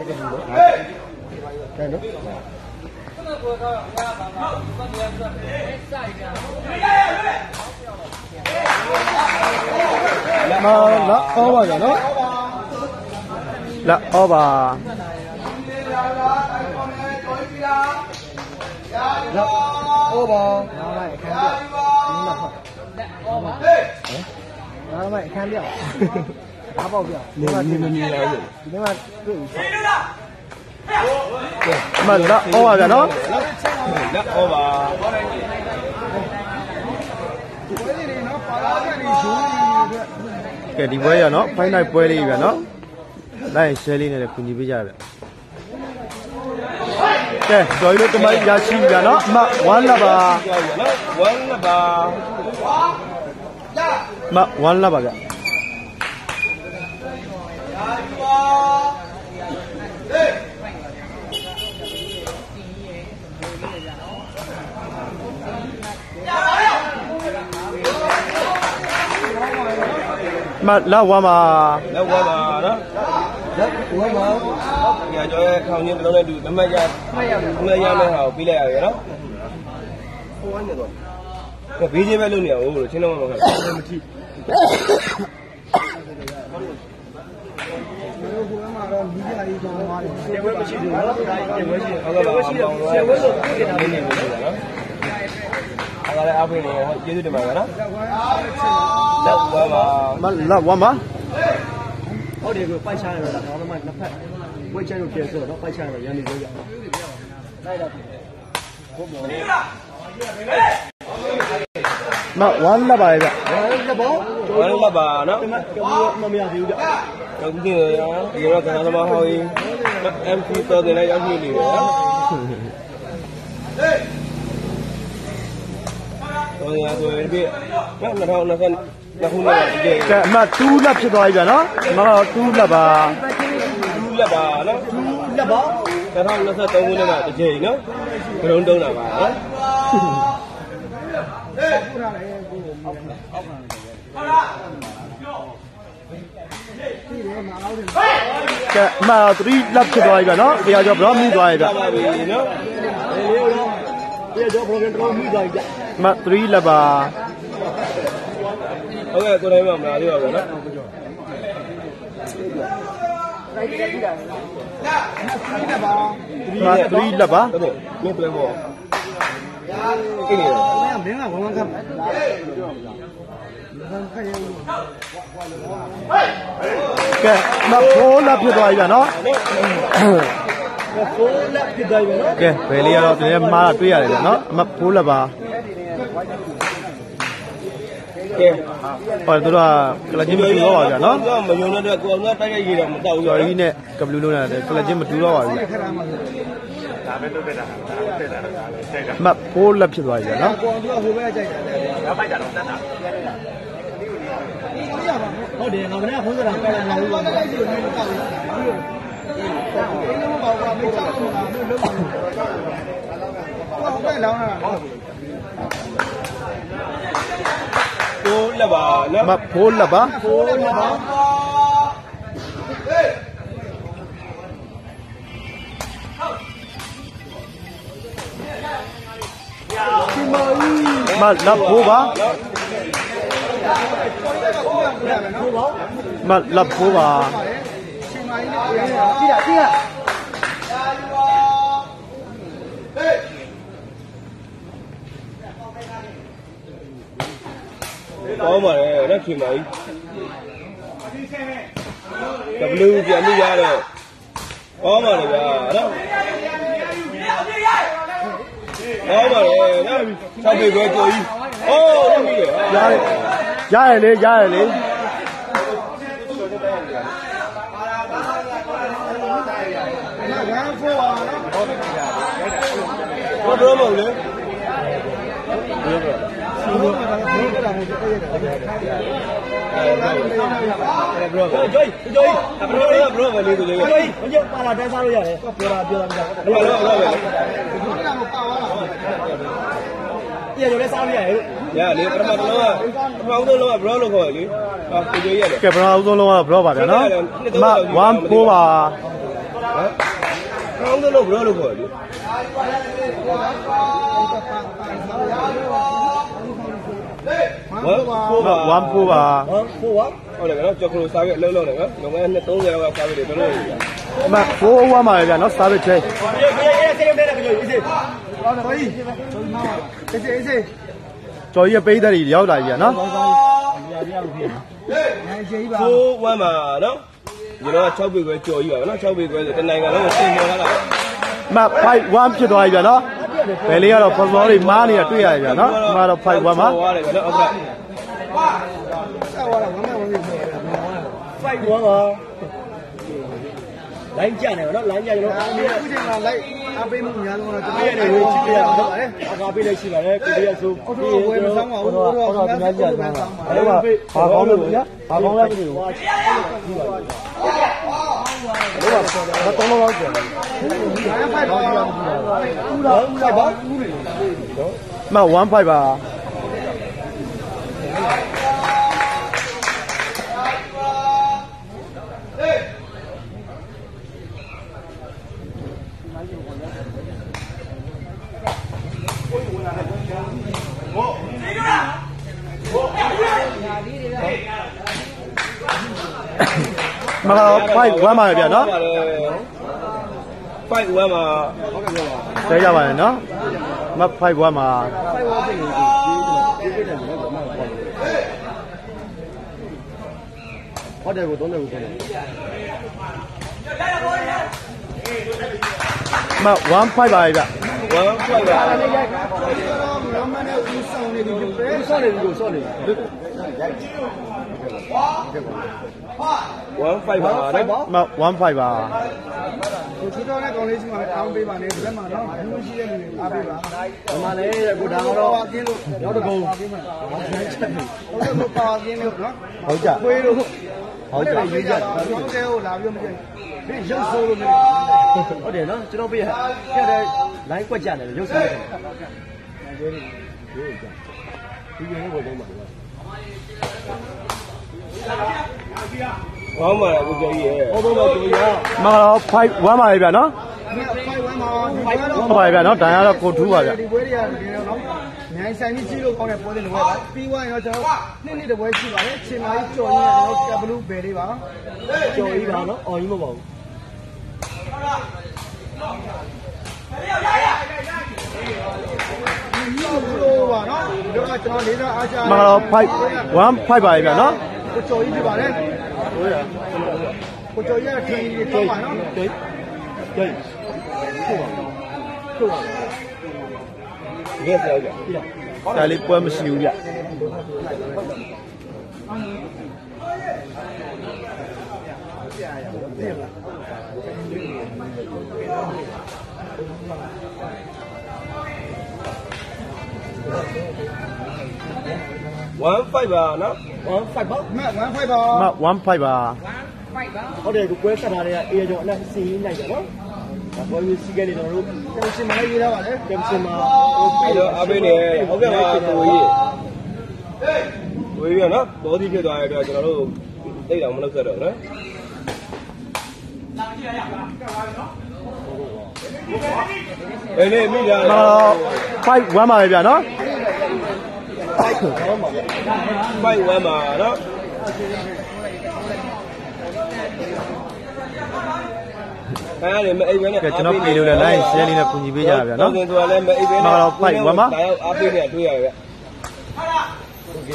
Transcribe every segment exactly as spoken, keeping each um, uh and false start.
cái đó mà nó có bao giờ nó là ô bà ô bà nó mày khan điệu áo bao biểu nếu mà thì mình nhìn nếu mà mà nó ô bà nó nó ô bà cái đi quay nó phải nói quay đi vậy nó đây xe đi này là cũng như bây giờ vậy cái rồi nó tụi mày ra xin vậy nó mà one là bà one là bà mà one là bà vậy mà là qua mà là qua mà đó đó qua mà nhà cho không như nó này được năm mươi giờ năm mươi giờ mới hào pí lại rồi đó cái pí gì vậy luôn nhỉ ủa trên nó mà cái này áo bên này chơi được mà đó mà là qua mà ở đây quay sang rồi là nó mà nó phải quay sang rồi kia rồi nó quay sang rồi nhà mình bây giờ đây là mà one là bài vậy là bố one là bà đó mà mình hiểu được cũng như gì đó cái nó mà hơi em khi tôi thì này em như gì đó tôi tôi biết nó là không là con là không là gì mà tu là chưa đòi vậy nó mà tu là bà tu là bà nó tu là bà cái thằng nó sẽ tôi muốn là cái gì nữa cái đâu đâu là bà cái mà three lap chưa đòi vậy nó bây giờ cho mi đòi vậy mà three là bà ok tôi đây mà làm được rồi đó mà three là bà mình play ball cái gì cái mà four là chưa đòi vậy nó cái về liền rồi thì mà là three rồi nó mà four là bà rồi tôi là cái gì mà chú đó vậy nó mà dùng nó được con nó cái gì đâu mà đâu rồi đi nè cầm lưu luôn nè cái gì mà chú đó vậy mà four là chưa đòi vậy nó thôi để nào cái không có làm cái nào luôn Four là bà nó mà four là bà four là bà mà là four bà mà là four bà có mà nó khi mấy W thì anh ra rồi có mà này đó có mà này đó sao về về chơi ô nó đi ra ra này đi ra này đi có bữa mà đi bro chơi chơi bro bro về đi chơi chơi bây giờ ba là sao bây giờ này bữa là bữa là bữa là bữa là bây giờ sao bây giờ ya đi pertama lo pertama tu lo bro lo kau ni ah tu je ya ke pertama tu lo bro ba nó mà one four ba ကောင်းတယ်လို့ဘယ်လိုခေါ်လဲဝမ်ဖိုးပါဝမ်ဖိုးပါဟုတ်တယ်နော်ကြောက်ခလို့စားခဲ့အလုံးလုံးတယ်နော်လုံငယ်နှစ်သုံးဆယ်လောက်ကစားခဲ့တယ်ဘယ်လိုလဲအမဖိုးဝမ်ပါလေဗျာနော်စားခဲ့ချေးကျော်ကြီးပေးတဲ့ရောက်လာကြီးနော်ဖိုးဝမ်ပါနော်ဒီတော့၆ပေခွဲကြော်ကြီးပါနော်၆ပေခွဲဆိုတနိုင်ငံလုံးကိုစိန်မော်လာတာအမဖိုက်ဝမ်ဖြစ်သွားပြီဗျာနော်ဘယ်လေးကတော့ဖော်ဖော်လေးမားနေတာတွေ့ရတယ်ဗျာနော်ဒီမှာတော့ဖိုက်ဝမ်ပါဟုတ်တယ်ဗျာနော်ဟုတ်ကဲ့ဆောက်ရတာဝမ်းမဝမ်းပြီးဆိုရတာဖိုက်ဝမ်ပါလိုင်းကြနေပါနော်လိုင်းကြနေတော့အခုချိန်မှာလိုက်အပေးမှုများလုံးတော့တမက်ရတယ်ချစ်ပြရအောင်ဟုတ်ပါတယ်အကာပေးလိုက်ရှိပါတယ်ကိုရီးယားဆိုအော်တော့ဝယ်မဆောင်ပါဘူးအော်တော့အော်တော့များကြတယ်အဲ့ဒါဘာကောင်းလို့ဗျာဘာကောင်းလဲမသိဘူးဟာကြီးပါဘူးဘာတော့တော့ကျန်တယ်ဖိုက်ပါဦးလားဦးလားဘာဦးလေမဝမ်ဖိုက်ပါမကတော့ဖိုက်ဝမ်းပါလေဗျာနော်ဖိုက်ဝမ်းပါသိရပါတယ်နော်မဖိုက်ဝမ်းပါဖိုက်ဝမ်းဖြစ်နေပြီဒီပြည့်တယ်နော်ဟုတ်တယ်ကိုသုံးတယ်ကိုခေါ်တယ်မဝမ်းဖိုက်ပါလေဗျဝမ်းဖိုက်ပါမမနဲ့ဦးဆောင်နေပြီဦးဆောင်နေပြီကိုဆော့နေဝမ်ဖိုက်ပါနော်မဝမ်ဖိုက်ပါကိုချီတော်နဲ့ကောင်းလေးစီမှာတောင်းပေးပါနဲ့ဒီဘက်မှာနော်ဘူးရှိတဲ့လူတွေအားပေးပါဒီမှာလေကိုဒါတော့ပါကင်းလို့ရောက်တကုံဟုတ်တယ်ကိုပါကင်းလို့နော်ဟုတ်ကြခွေးလို့ဟုတ်ကြရေးကြဟုတ်တယ်ဟိုလာပြီးမကြည့်ဒီရုပ်ဆိုးလို့မဟုတ်တယ်နော်ကျွန်တော်ပြရပြတဲ့ line ကွက်ကြတယ်ရုပ်ဆိုးတယ်ဒီလိုကိုတော့မှာဝမ်းပါလားကိုကျော်ကြီးရဲ့ဟောတော့ကျော်ကြီးမကတော့ဖိုက်ဝမ်းပါလေဗျာနော်ဖိုက်ဝမ်းပါဟုတ်ပါဗျာနော်တန်ရတော့ကိုထူးပါဗျာဒီပွဲတွေကဒီတော့နော်နိုင်ဆိုင်ကြီးကြီးလို့ကောင်းတဲ့ပွဲတွေလိုပဲပါပြီးသွားရင်တော့ကျွန်တော်နှစ်နှစ်တပွဲရှိပါတယ်ချိန်မာကြီးကျော်ကြီးနဲ့ကျွန်တော်ကဘလူးဘယ်လေးပါကျော်ကြီးပါနော်အော်ကြီးမပေါ့ဘူးပါနော်ဒီတော့ကျွန်တော်လေးစားအားချမကတော့ဖိုက်ဝမ်းဖိုက်ပါလေဗျာနော်ကိုကျော်ကြီးပြပါလေဟုတ်ရကိုကျော်ကြီးကထင်းကြီးတော့ပါနော်ကျော်ကျော်ဟုတ်ပါဟုတ်ပါဒီကပြောကြဒါလေးပွဲမရှိဘူးဗျone five ပါနော် one five ပါမ one five ပါမ one five ပါဟုတ်တယ်ကိုပွဲဆက်ထားတဲ့အေးကျော်အလက်စီးလိုက်တယ်နော်ဒါပွဲကြီးစီးခဲ့နေတော့တို့ကင်ရှင်မလေးရေးထားပါလေကင်ရှင်မအဲ့တော့အပေးနေဟုတ်ကဲ့ပါကိုကြီးကိုကြီးရနော်ဘောဒီဖြစ်သွားတဲ့အတွက်ကျွန်တော်တို့သိတော့မလုပ်ဆက်တော့နော်အေးလေမိသားfive one ပါပဲဗျာနော်five one ပါနော်အဲ့ဒါမအိပ်ပဲနဲ့ကျွန်တော်ပြေလို့လည်း line share လေးနဲ့ကူညီပေးကြပါဗျာနော်သူကလည်းမအိပ်ပဲနဲ့တော့five one ပါဒါရောက်အားပေးနေတွေ့ရဗျာโอเค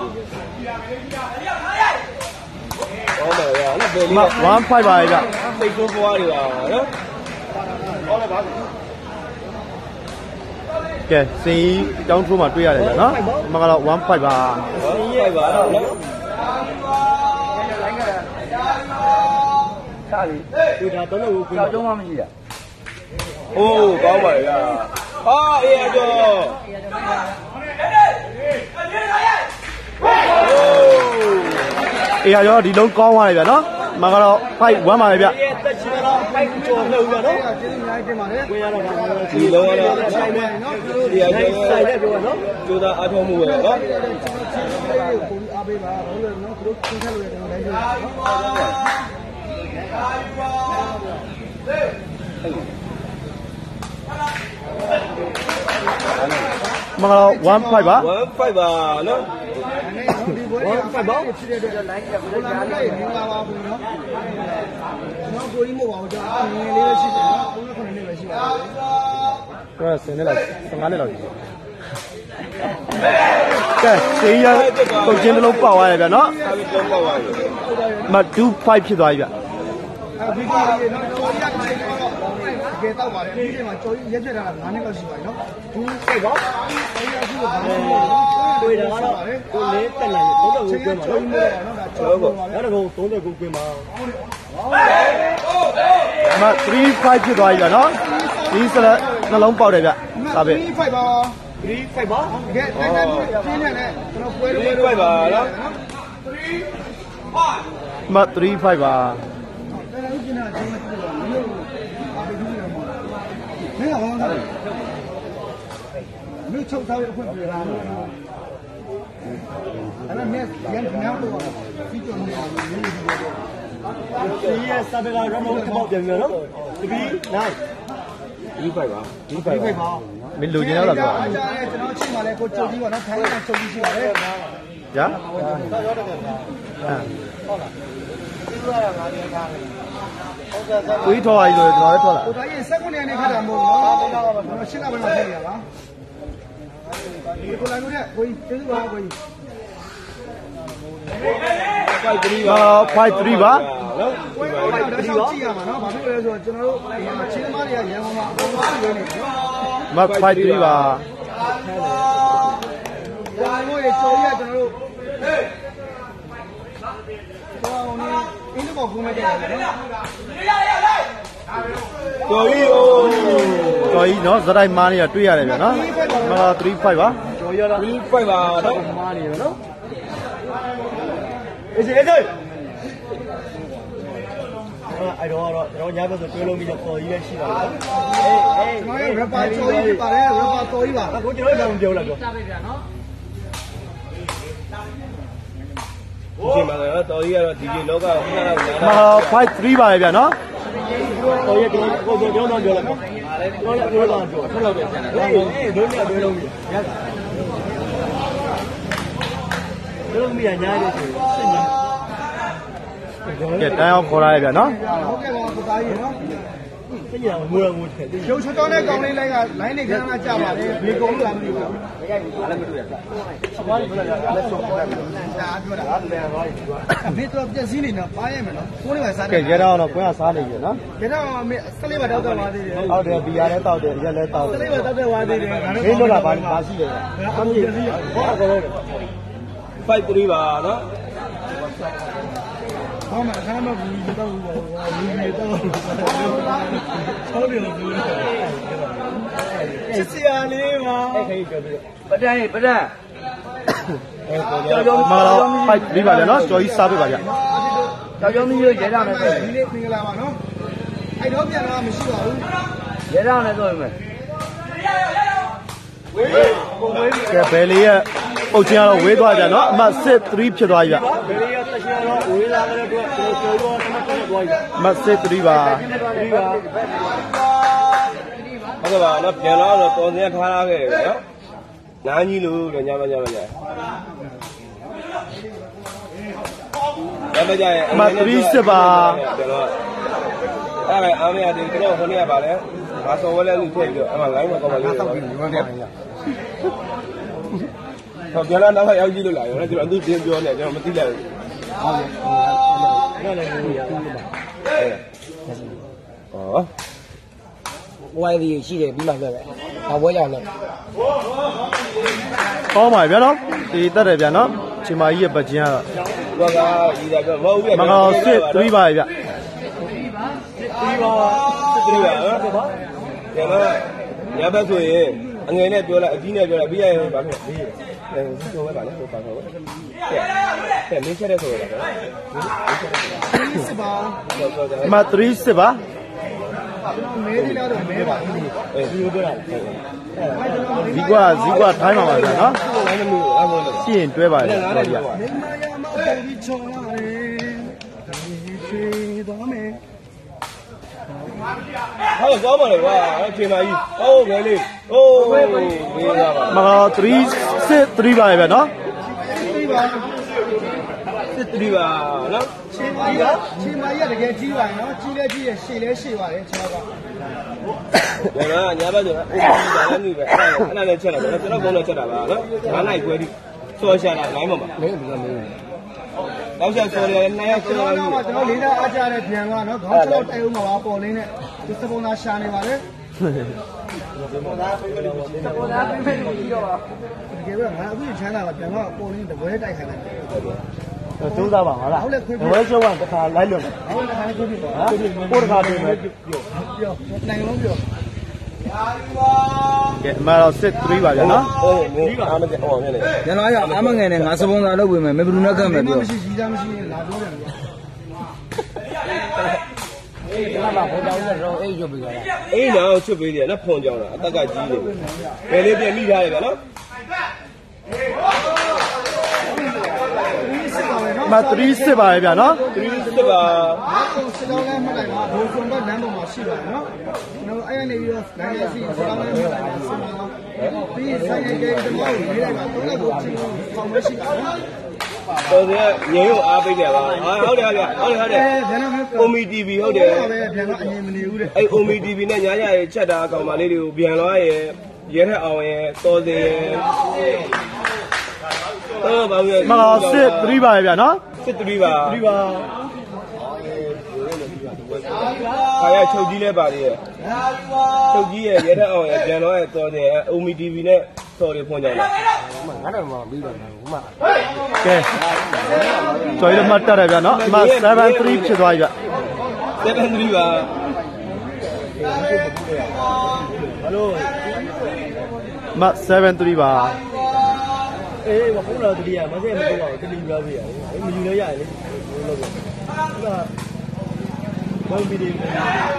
ဟောပါဗျာနော်ဘယ်လေးone fiveပါဗျာစိတ်ဆိုးပွားတွေပါနော်ဟောလည်းပါကဲစင်ကြီးတောင်းထိုးမှာတွေ့ရတယ်ဗျာနော်ဒီမှာကတော့one fiveပါစင်ကြီးရိုက်ပါတော့နော်စားပြီဒီဒါတော့လို့ကိုကြောင်းမှမရှိတာအိုးကောင်းပါရဲ့ဟာအေးအကျော်အေးအကျော်ဒီလုံးကောင်းသွားတယ်ဗျာနော်မကတော့five oneပါပဲဗျတက်ချင်တော့fiveကျော်လို့ဗျာနော်ကျေးဇူးအများကြီးတင်ပါတယ်ဝင်ရတော့ဒါကတော့ဒီလုံးကတော့ဆိုင်မယ်နော်ဒီအကျော်ဆိုင်ရပြောနော်ကျိုးသားအားထုတ်မှုပဲနော်ကိုကြီးအားပေးပါဘယ်လိုလဲနော်သူတို့သင်ထားလို့ရတယ်တိုင်းပြောနော်မင်္ဂလာone fiveပါ one fiveပါနော် one fiveပါဖြစ်တဲ့အတွက် line ကဘယ်လိုကြားလဲမင်္ဂလာပါဘူးနော်ကျွန်တော်ကိုကြီးမို့ပါဘူးကျွန်တော်ငယ်လေးပဲရှိတယ်နော်ကိုကြီးခုနှစ်နှစ်ပဲရှိပါတယ်ကဲဆယ်နှစ်လောက်ဆယ်ငါးနှစ်လောက်ရှိကဲစေးရပုတ်ချင်းတစ်လုံးပေါက်သွားရဗျနော်ဆက်ပြီးတော့ပေါ့ပါပြီမtwo fiveဖြစ်သွားပြီဗျအဲဒီကလေးနော်ကျော်ကြီးကတစ်ချိန်တော့တကယ်တော့ပါတယ်ဒီချိန်မှာကျော်ကြီးရက်ပြတ်တာကnineနှစ်လောက်ရှိပါပြီနော်ဘူးစိတ်ပါအဲဒီကအခုဘာလို့တွေ့တာကတော့ကိုလေးတက်လာပြီသုံးတော့ကိုကွင်းမှာနော်ကျော်ကြီးမို့နော်ဒါကျော်ပေါ့နောက်တစ်ခုသုံးတော့ကိုကွင်းမှာမthree fiveဖြစ်သွားပြီဗျနော်ဒီစလက်နှလုံးပေါက်တယ်ဗျဒါပဲ three fiveပါthree fiveပါကဲတိုင်းတိုင်းပြင်းနေတယ်ကျွန်တော်ပွဲလို့ပွဲလို့ fiveပါနော်မthree fiveပါတယ်လည်းကျင်းတာကျင်းတယ်မျိုးဘာပဲကြည့်ရမှာမင်းကဘာလဲမြို့ချုပ်သားရဲ့အခွင့်ပြလာတယ်အဲ့ဒါနဲ့ရန်မြောက်တော့ဒီကျုံနေအောင်ရေးနေတယ်ဒီရဲ့စာပေကရမောက်ပြန်ပြန်နော်တပီးနိုင် three fiveပါ three fiveပါမင်းလူချင်းတော့လားဗျာကျွန်တော်ချိန်ပါလေကိုချုပ်ကြီးပါနော်ထိုင်းကချုပ်ကြီးရှိပါတယ်ညာဟုတ်လားဟုတ်လားကိုကြီးထော်ပါလို့ကျွန်တော်လည်းထော်လာဟိုတိုင်းစက်ကွန်နေနေခါတာမဟုတ်နော်ကျွန်တော်ရှင်းလာပဲမှာထည့်ရပါဒီကိုလာလို့တဲ့ကိုကြီးကျေးဇူးပါကိုကြီး five threeပါ five threeပါနော်ကိုယ်ကတော့တော့ရှောက်ကြည့်ရမှာနော်ဘာဖြစ်လဲဆိုတော့ကျွန်တော်တို့ဒီမှာချင်းသမားတွေကရန်ကုန်မှာအပေါ်မှာပြနေတယ်မfive threeပါဘာလို့လဲကျော်ရကျွန်တော်တို့ဟေးဘောင်းနေအင်းတော့ဘုံမဲ့တယ်နော်ကျော်ကြီးအိုးတော်ကြီးနော်ဇက်တိုင်းမားနေရတွေ့ရတယ်ဗျာနော်မင်္ဂလာthree fiveပါကျော်ရလား three fiveပါနော်မားနေရနော်အေးစေးအေးစေးအဲ့တော့တော့ကျွန်တော်ညဘက်ဆိုတွဲလုံးပြီးတော့ပေါ်ကြီးလည်းရှိပါလားအေးအေးကျွန်တော်ရ rapper ကျော်ကြီးပါတယ် rapper တော်ကြီးပါအခုကျွန်တော်ကြောင်ပြောလိုက်တော့စပါပြနော်ဒီချိန်မှာတော့တော်ကြီးကတော့ဒီကြီးလောကကိုခဏလောက်မလာ five threeပါပဲဗျာနော်တော်ကြီးကျွန်တော်ကိုပြောတော့ပြောလိုက်ပါပြောလိုက်ပြောတော့ပြောဆက်လောက်ပဲဆက်တယ်အေးဒုညတွဲလုံးပြီးရတာဒုလုံးပြီးညာရည်ဆိုစစ်ညာကဲတန်းအောင်ခေါ်ရရဗျာနော်ဟုတ်ကဲ့ပါကိုသားကြီးနော်သိရအောင်ငိုရငိုတယ်ရုပ်ချောတော်တဲ့ကောင်လေးလိုက်က line နေခဏခဏကြာပါလေဘယ်ကုန်းလာမလို့မရိုက်ဘူးဘာလည်းမတွေ့ရဘူးဘာလို့ပြောရလဲဆော့ပေါ်တယ်ဒါပြောတာအဲ့ဒါဘာကြီးအဖေတော့ပြက်စည်းနေတော့ပါရမယ်နော်ကိုလေးပါစားတယ်ကဲကြတော့တော့ကိုယ်ကစားနေပြီနော်ကြတော့စလေးပါတောက်တော့ပါသေးတယ်ဟုတ်တယ်ဘီယာလည်းတောက်တယ်ရက်လည်းတောက်တယ်စလေးပါတောက်တော့ပါသေးတယ်ငါတို့ခေးလို့လားဘာဘာရှိလဲအမှုပြစီဟောအကုန်လုံး five threeပါနော်ဟောမှာခါမှဘူးမတော့ဘူးပါဘူးဘူးတော့ဟုတ်တယ်လို့ချစ်စရာလေးပါအဲ့ခေပြောပြီးပဒန်းပဒန်းကျော်ကျော်မလာfive threeပါဗျာနော်ကျော်ကြီးစားပေးပါဗျာကျော်ကျော်မျိုးရဲရမယ်ဆိုဒီလေးမင်္ဂလာပါနော်အဲ့တော့ပြန်လာမရှိပါဘူးရဲရမယ်ဆိုရင်မယ်ဝေးကိုဝေးကဲဘယ်လေးရဲ့ပုတ်ချင်းကတော့ဝေးသွားကြနော်အမှတ်six threeဖြစ်သွားပြီဗျဘယ်လေးရဲ့တက်ရှင်တော့ဝေးလာတဲ့အတွက်ကျွန်တော်ကျော်ရောတမတ်တော့သွားပြီအမှတ်six threeပါ threeပါဟုတ်ကဲ့ပါနော်ပြန်လာတော့တော်စင်းထားလာခဲ့ပြီနော်နားကြီးလို့ညမညမညညမကြရဲ့အမှတ်three sixပါကျွန်တော်အဲ့ဒါအားမရတယ်ကျွန်တော်ခေါင်းရပါလဲငါစော်ဝဲလဲလို့ထည့်ပြီးတော့အဲ့မှာ line မှာကောင်းပါလို့ဆောက်ပြီးရွေးပြန်ရဟောပြန်လာတော့ရောက်ကြည့်လို့လာရောကျွန်တော်အသူတင်ပြောနေကျွန်တော်မသိလိုက်ဘူးဟုတ်ကဲ့အဲ့ဒါလည်းရပါဟောဝိုင်းဒီရှိတယ်ပြီးမှပြောပဲ။အဝဲကြောင်လည်းကောင်းပါဗျာနော်ဒီတက်တယ်ဗျာနော်ချိန်မကြီးရဲ့ပတ်ချင်းကတော့ဘာကဒီကပြောမဟုတ်ဘူးမကောsix threeပါဗျာ threeပါthreeပါနော်ကျွန်တော်ညဘက်ဆိုရင်အငယ်နဲ့ပြောလိုက်အကြီးနဲ့ပြောလိုက်ပြီးရရင်ဘာဖြစ်လဲအဲပြောပဲပါလေဟိုပါတော့ကဲမင်းချက်တဲ့ဆိုရတာစစ်ပါအမှတ်three sixပါမဲဒီလာတော့မဲပါအဲဒီလိုပြောတာဇီကွာဇီကွာထိုင်းမှာပါဗျာနော်အဲ့လိုမျိုးအဲ့လိုရှိရင်တွဲပါတယ်တော်ကြီးမင်းမရမပေါ်ပြီးချော်လာတယ်ဒီချေတော်မဲဟုတ်ကောင်းပါလေကွာအချိန်ပါကြီးဟုတ်ပဲလေဟိုးဒီကပါမကthree six threeပါပဲနော်စစ်တီးပါနော်ချင်းမကြီးကချင်းမကြီးကတကယ်ကြီးပါနော်ကြီးလဲကြီးရရှည်လဲရှည်ပါတယ်ကျွန်တော်ကဒါကညာဘက်ဆိုတာအိုးဒါလည်းနေပဲအဲ့ဒါအဲ့ဒါလည်းချက်လာတယ်ကျွန်တော်ဘုံနဲ့ချက်တာပါနော်ငါးနိုင်ခွဲတိစောရှာတာလိုင်းမှာပါမင်းကမင်းတော့ဆက်စောရတယ်နှစ်ယောက်ကျွန်စောတော်ရကကျွန်တော်လေးသားအားကြတဲ့ပြန်ကနော်ခေါင်းချောတိုင်ဦးမှာပါပေါ်လင်းနဲ့ဒီစပုံသားရှာနေပါလေစပုံသားပြေးမယ်လို့ကြီးတော့ပါတကယ်တော့ငါအခုချမ်းသာကပြန်ကပေါ်လင်းတပွဲတိုက်ခိုင်းတယ်သုံးစားပါဟုတ်လားဝဲရှုံးကတစ်ခါလိုက်လွတ်တယ်ဟုတ်တယ်ခါလေးခွင့်ပြပါပို့တစ်ခါပြင်မယ်ပြောနိုင်လုံးပြောကဲအမှတော့six threeပါဗျာနော်ဟုတ်မင်းအားမကျဟောမြင်နေကျွန်တော်ရအမငယ်နဲ့ငါစပုံသာလုပ်ပေးမယ်မင်းဘယ်သူနဲ့ကတ်မယ်ပြောမရှိကြီးသားမရှိရင်လာပြောတယ်ကွာကျွန်တော်ကဟိုတောင်းတော့အိတ်ရုပ်ပေးကြတာအေးနော်ချွတ်ပေးတယ်နော်ဖုန်ကြောင်တာအသက်ကကြီးတယ်ဘယ်လေးပြန်မိထားတယ်ဗျာနော်မthree sixပါပဲဗျာနော် three စစ်ပါစစ်တောင်းလဲမှတ်လိုက်ပါဘုံစုံဘက်လမ်းပေါ်မှာရှိပါတယ်နော်ကျွန်တော်အဲ့ရနေပြီးတော့လမ်းရစီစစ်တောင်းလဲမှတ်လိုက်ပါစစ်မှာပြီးဆိုင်ရဲ့ဒီတော့ရေးလိုက်ပါတော့လည်းဘုံချင်းဆောင်မရှိပါဘူးတော်တယ်ငယ်ကိုအားပေးတယ်ပါဟာဟုတ်တယ်ဟုတ်တယ်ဟုတ်တယ်ဟုတ်တယ်အဲဘယ်တော့မှအိုမီ တီဗီ ဟုတ်တယ်ပဲပြန်တော့အရင်မနေဘူးတဲ့အဲ့အိုမီ တီဗီ နဲ့ညာညာရဲ့ချက်တာအကောင်မလေးတွေကိုပြန်လာရဲ့ရဲထက်အောင်ရဲ့တော်စင်ရဲ့တော့ဘာလို့မကsix threeပါပဲဗျာနော်စစ်တီးပါ three ပါခါရချုပ်ကြီးလဲပါလေရဲ့ချုပ်ကြီးရဲ့ရဲထက်အောင်ရဲ့ပြန်လာရဲ့တော်စင်ရဲ့အိုမီ တီဗီ နဲ့စော်တွေဖွင့်ကြတာကဲကျော်ရမတ်တက်တယ်ဗျာနော်အမှ seven three ဖြစ်သွားပြီဗျ seven three ပါမ seven three ပါအေးဘုံတော်တတိယမစဲမတော့တတိယပြရအောင်မယူလဲရတယ်လေလို့ပြောဒါဘုံဗီဒီယို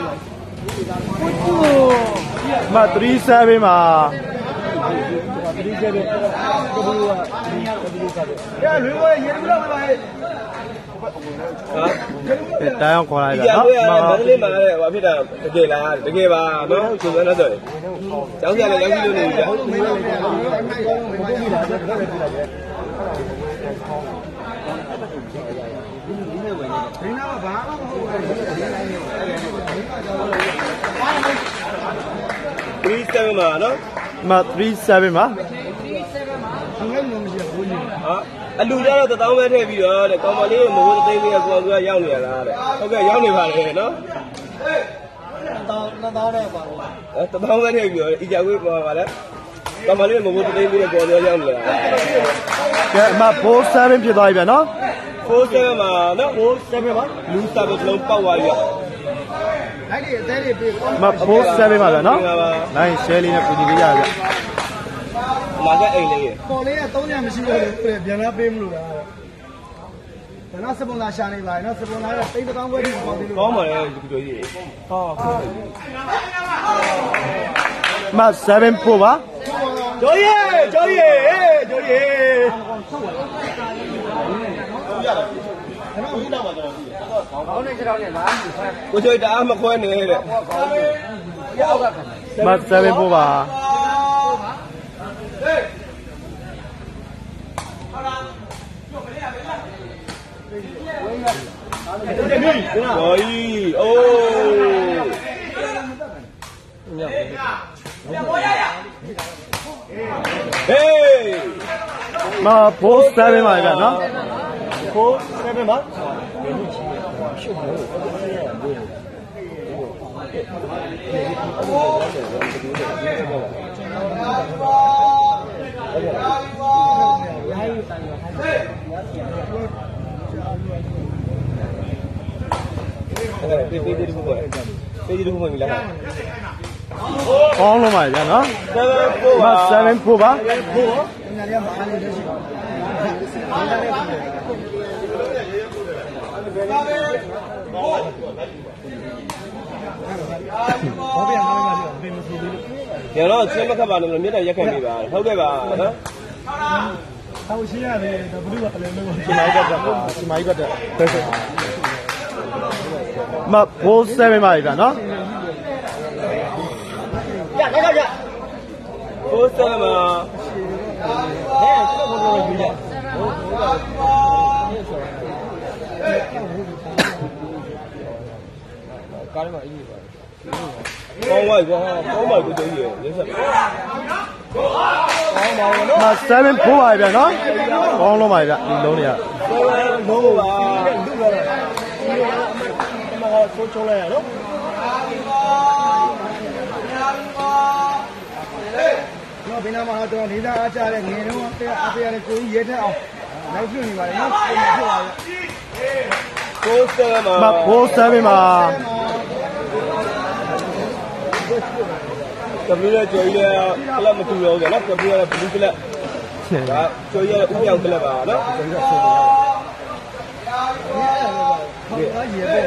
မ three seven ပါတတိယပဲဘယ်လိုကဒီလိုစားတယ်ရလွေးဝဲရေဘူးတော့ပါဟဲ့ဟာကဲတိုင်အောင်ခေါ်လိုက်ဒီဗျာကနော်ကွေးရမန္တလေးမှာလည်းဟိုဖြစ်တာတကယ်လားတကယ်ပါနော်သူကလည်းဆိုတယ်ကျောင်းကြလည်းရောက်ပြီလို့နေပြီကြာမင်းလည်းလည်းအနိုင်ကောင်းလို့မပြီးတာတက်တက်ပြလိုက်တယ်ဒီနာကဘာမှမဟုတ်ဘူး three seven မှာနော်မ three seven ပါငယ်လုံးမရှိဘူးညီဟာအလူကြတော့တသောင်းပဲထည့်ပြီးတော့တဲ့ကောင်မလေးကိုမဟုတ်သိသိကကိုအောင်သူကရောက်နေရလားတဲ့ဟုတ်ကဲ့ရောက်နေပါလေနော်တောင်းနှစ်သားနဲ့ပါတော့အဲတသောင်းပဲထည့်ပြီးတော့အီကြွေးပေါ်ပါလားကောင်မလေးကိုမဟုတ်သိသိကကိုအောင်သူရောက်နေလားကဲအမှ four seven ဖြစ်သွားပြီဗျာနော် four seven မှာနော် four seven ပါလူစားပဲလုံးပေါက်သွားပြီလိုက်ဒီအသေးလေးပေးမ four seven ပါဗျာနော် line share လေးနဲ့ပူကြည့်ပေးရဗျာမာကအိမ်လေးရပေါ်လေးကသုံးညမရှိတော့ဘူးပြန်လာပေးမလို့လားဒါတော့စပုံလာရှာနေပါနော်စပုံလာကတိတ်တောင်းပွဲထိပေါ့သေးလို့ကောင်းပါလေဒီလိုကြီးဟာမ seven four ပါကျော်ရီကျော်ရီကျော်ရီကိုကျော်တာမခွဲနေတဲ့မ seven four ပါကျော်ရီအိုးဟေးမ four seven ပါဗျာနော် four seven ပါပေးပေးပေးဘူးပဲပေးပေးဘူးမလားကောင်းလုံးပါဗျာနော် seven four မ seven four ပါဖို့ညာရမှာအားလေးလက်ရှိပါဘောပြန်လာမှာဒီမစီဘူး။ကျွန်တော်ချင်းမခတ်ပါနဲ့လို့မြေတောင်ရက်ခဲ့ပြီပါ။ဟုတ်ကဲ့ပါနော်ဟောရှိရတယ်ဒါဘလူးကလည်းလို့ဒီမိုင်းတက်တာဒီမိုင်းတက်တာမ four seven ပါဗျာနော်လိုက်ကြ four seven မှာဟဲ့တော့ဘယ်လိုယူလဲကားမှာအေးပါကောင်းပါကွာကောင်းပါကိုတည်းရရက်ဆက်ကောင်းပါနော်မsevenဖိုးပါဗျာနော်ကောင်းလုံးပါဗျာဒီလုံးတွေကလုံးပါလူလာတယ်အမကဆိုးချုံးလိုက်ရနော်တော့ဘယ်နာမှာတော့နေသားအားကြတဲ့ငယ်တော့အားပေးရတဲ့ကိုကြီးရဲထက်အောင်နောက်ပြနေပါလေနော်ဖြစ်ပါရဲ့ four seven မမှာ four sevenမှာ W နဲ့ကျော်ကြီးလည်းကလပ်မတူတော့ဘူးနော် W က blue ကလပ်ဒါကျော်ကြီးကဥပြောင်ကလပ်ပါနော်ဟုတ်ပါရဲ့ပဲ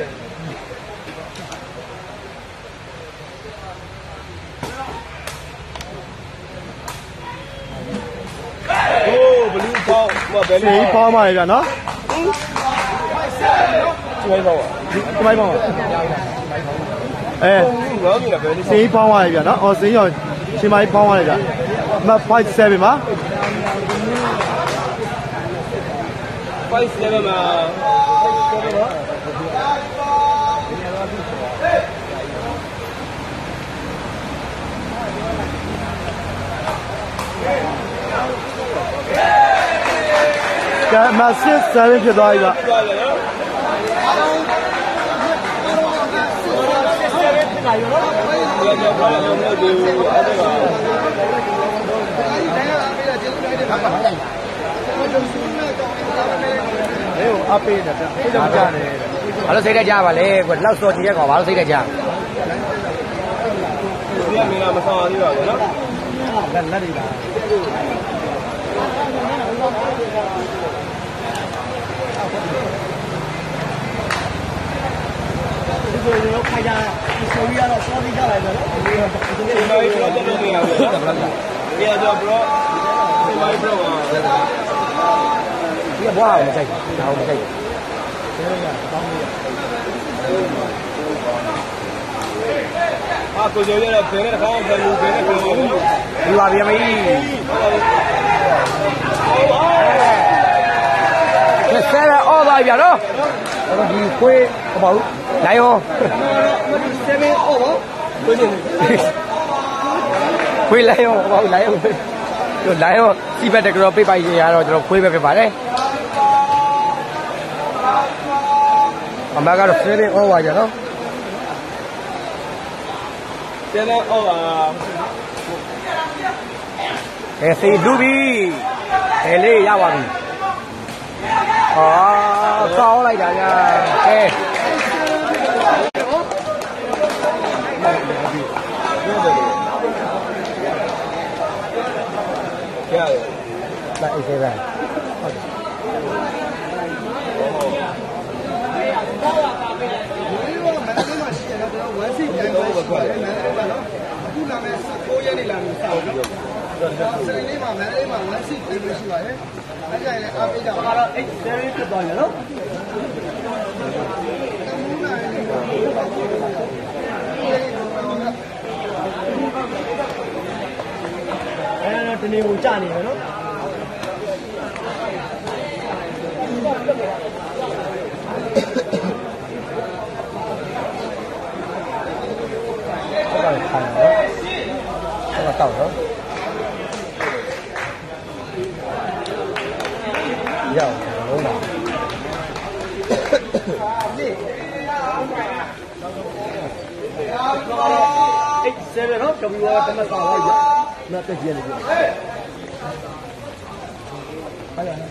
โอ้ blue ပေါင်းဟိုဘယ်လိုစီဖောင်းပါလေဗျာနော်ကျွေးပေါင်းဒီမိုင်းဖောင်းပါအဲငေါ့မြင်တာဘယ်လိုစီဖောင်းပါလေဗျာနော်အော်စီရောရှင်မိုင်းဖောင်းပါလေဗျာမfive sevenမှာ five seven မှာကဲမsix sevenဖြစ်သွားပြီဗျာသွားတယ်နော်ဒီကတော့ဘာလို့လဲဒီအဲ့ဒါကလေကိုအပေးတယ်ဗျာအဲ့ဒါကြားတယ်ဘာလို့စိတ်တက်ကြပါလဲကွလောက်စော်ကြည့်ရကောင်ဘာလို့စိတ်တက်ကြဒီကမင်းကမဆောင်သေးပါဘူးနော်လက်လက်တွေပါဒီလိုမျိုးခိုင်ကြဒီဆိုရီကတော့စောပြီးကြလိုက်တယ်နော်ဒီလိုဒီမိုင်းတော့တော့နေရတယ်နော်ဒီကတော့ bro ဒီမိုင်း bro ပါဒီဘွားကိုမဆိုင်ဘူးဒါကိုမဆိုင်ဘူးအာကိုကျော်ရတော့ဘယ်နဲ့ခေါင်းဘယ်လိုဘယ်နဲ့ပြောလို့ဒီပါဗျာမကြီးကဲဆရာအော်ပါဗျာနော်အဲ့ဒီခွေးဟောပါဘူးလိုက်ရော seven over ကိုကျော်ခွေးလိုက်ရောဟောပါဘူးလိုက်ရောတို့လိုက်ရောစီဘက်တကတော့ပိတ်ပိုက်ရတော့ကျွန်တော်ခွေးပဲဖြစ်ပါတယ်အမကတော့ဆရာအော်ပါကြနော်ကျန်တဲ့အော်ပါကဲစီလူပြီကဲလေးရပါပြီအာကောင်းလိုက်တာညာကဲရတယ်လိုက်အေးစေးပါ one seat ပြန်သွားပါခွာတယ်နော်အခုလာမယ်ကိုရက်နေလာမယ်စောက်နော်စနေနေ့မှာမန်လေးမှာ one seat ပြန်လို့ရှိပါတယ်အဲ့ကြရင်လည်းအားပေးကြပါတော့eight sevenဖြစ်သွားတယ်နော်အဲ့တော့တနေ့ကိုကြာနေတယ်နော်တောက်တော့ရောက်လုံးပါ eight seven နော် W ကတမတ်ဆောင်လိုက်ရမတက်ကြည့်ရလို့အဲ့ဒါ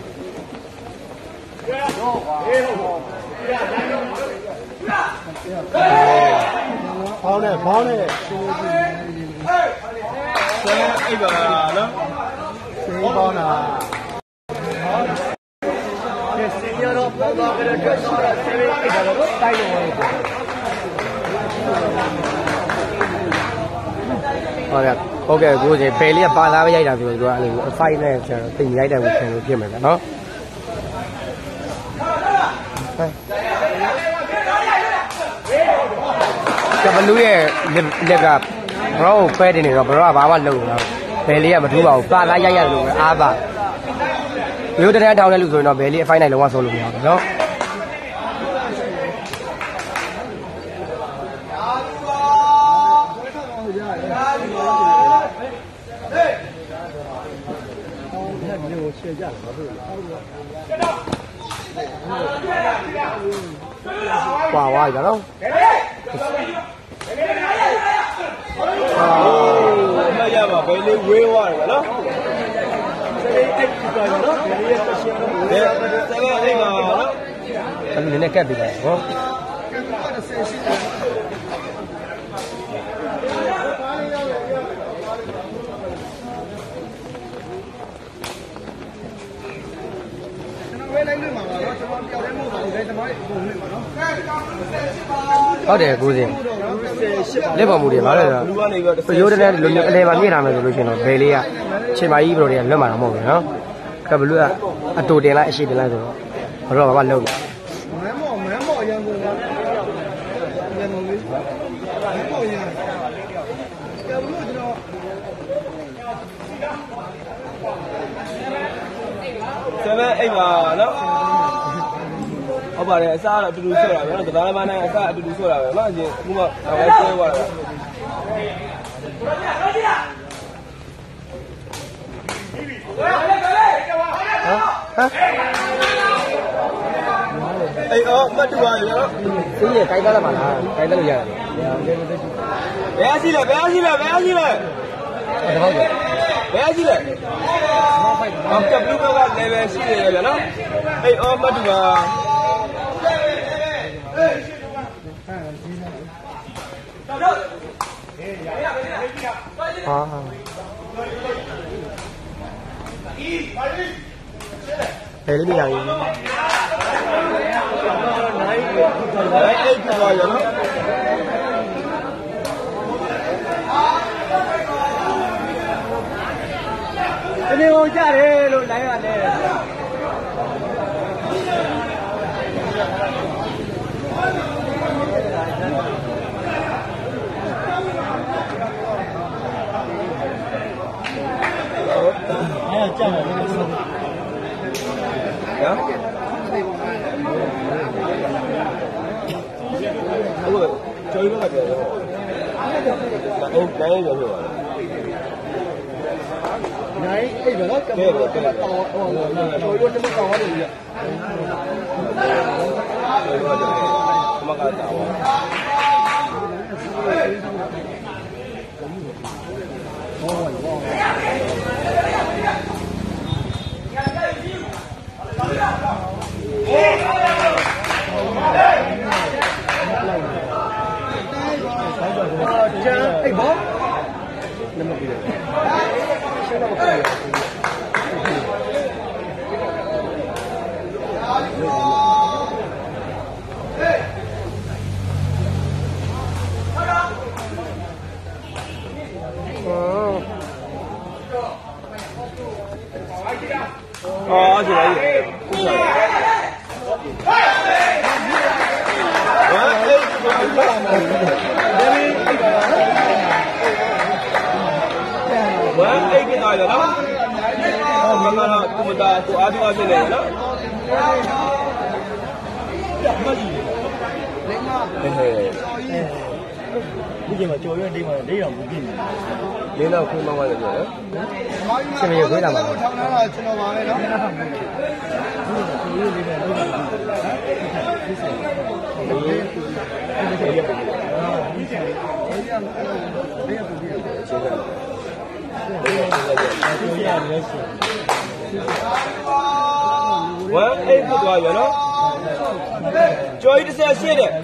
နော်ဟေးဟေးဖောင်းနဲ့ဖောင်းနဲ့ကျန်တဲ့အိပ်ပါနော်စီဖောင်းတာဒီစီနီယာတော့ပေါ်တော့ကြတဲ့အတွက်ဆိုတော့seven eightတော့တိုက်လို့ရတယ်ဟုတ်ကဲ့ဟုတ်ကဲ့ကိုကြီးဖယ်လေးကပါလာပဲရိုက်တာဆိုတော့သူကအဲ့လို five နဲ့ကျတော့တင်ရိုက်တယ်ကိုခံလို့ဖြစ်မယ်ဗျာနော်ကဘလူးရဲ့လက်က bro phê đi này rồi bro bảo bạn lù rồi về lia mà thu vào ba lá dây lù a ba nếu tôi đang đau này lù rồi nó về lia phái này là qua số lù nhau đó wow wow vậy đâu bây giờ mà cái lưu quê qua rồi đó để sẽ nghe đây mà đó anh đến đây kẹp đi này không có để cô gì lấy vào một điểm đó là tôi nhớ đến đây lúc này lấy vào như nào mà rồi chuyện nó về lia trên máy rồi thì lấy mà nó mỏng nữa cái bữa là anh tôi điện lại xí điện lại rồi rồi mà bạn lâu sẽ nghe anh mà đó ông bảo này sao lại tụt sôi rồi nó tụt ra này sao lại tụt sôi rồi nó gì cũng mà nó cái sôi qua rồi ấy ơ mất rồi đó cái gì cái đó là mà cái đó là gì bé gì này bé gì này bé gì này bé gì này ông chụp lúc đó này bé gì này đó ấy ơ mất rồi à đây lấy bây giờ đấy ấy rồi đó cái này ngồi cha đi rồi lấy vào đây ai cha này đó đúng rồi chơi có cái gì em đấy rồi rồi đấy cái đó cầm cái mặt to rồi luôn cái mặt to được vậy mà cái tàu Hey, Bob. ờ gì vậy quá cái cái này là đó mà mà tụi ta tụi ai tụi ai này đó bây giờ mà trôi đi mà đi đâu cũng kinh đến đâu không mang lại rồi xem bây giờ cuối làm mà quá em tụi ai vậy đó chơi đi xe xe đấy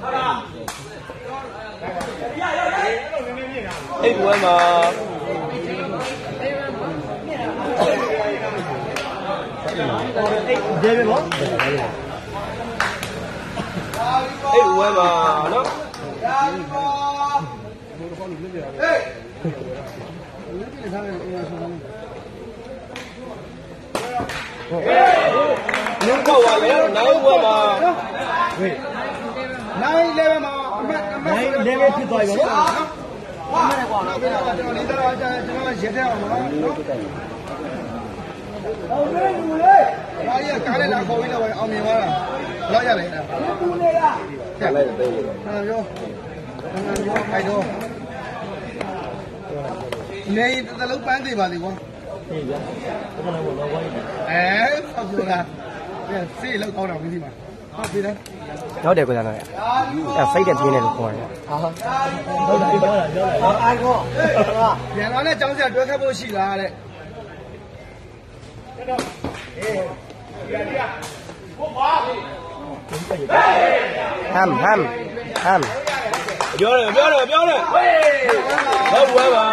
ấy của em mà dê bên đó ấy của em mà nó nhưng câu hỏi này nói của mà này lên mà này lên cái gì vậy နောက်ပြီးတော့ကျွန်တော်လေးတော့ကျွန်တော်ရက်တဲ့အောင်ပါနော်ဟုတ်တယ်ဘူးလေဒါကြီးကကားနဲ့လာခေါ်ပြီးတော့အောင်မြင်သွားတာလောက်ရလိုက်တာဘူးလေလားဆက်လိုက်တယ်ဟာရောဟာရောခိုင်တော့နေတလုံးပန်းသေးပါသေးကွာအေးဗျာဘယ်လိုလဲလောက်ဝိုင်းအဲဟုတ်ပြီလားဆေးလောက်ကောင်းတော့ပြီးပြီမှာဟုတ်ပြီလားဟုတ်တယ်ကိုသားနော်အဲစိတ်တက်ပြင်းနေလို့ခေါ်တယ်ဟာဟုတ်တယ်ပြောတာပြောတာအားကောပြန်လာနဲ့ကျောင်းဆရာတွဲခတ်ဖို့ရှိလားတဲ့ဟမ်ဟမ်ဟမ်ပြောတယ်ပြောတယ်ပြောတယ်ဟုတ်ဝဲပါ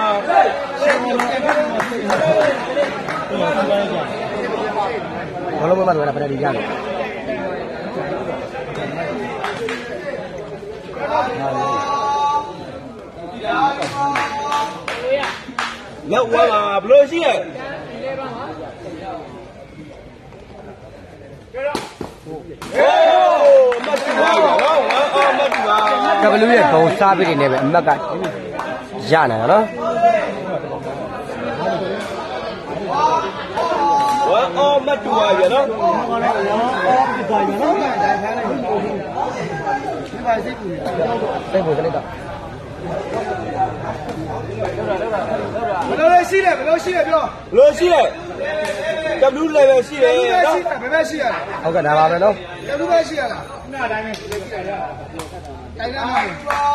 ဘလုံးမမတော့ပရဒီရတယ်လောက်ဝဲပါဘလို့ရှိရဲ့โอ้မတ်တူပါနော်အော်မတ်တူပါကဘလူရဲ့ဘုံစားပြီးနေပဲအမတ်ကရနေတာနော်ဝါအော်မတ်တူပါရနော်အော်ဒီပါရနော်ဒါခိုင်းလိုက်ဒီပါစိတ်ကူစိတ်ကိုကလေးတော့ဘယ်လိုလဲရှိတယ်ဘယ်လိုရှိတယ်ပြောဘယ်လိုရှိလဲ W level ရှိတယ်နော်ဘယ်ဘက်ရှိရလဲဟုတ်ကဲ့ဒါပါပဲနော် W ဘက်ရှိရလားခုနအတိုင်းပဲရှိတယ်ရှိရတယ်တိုင်လာမှာ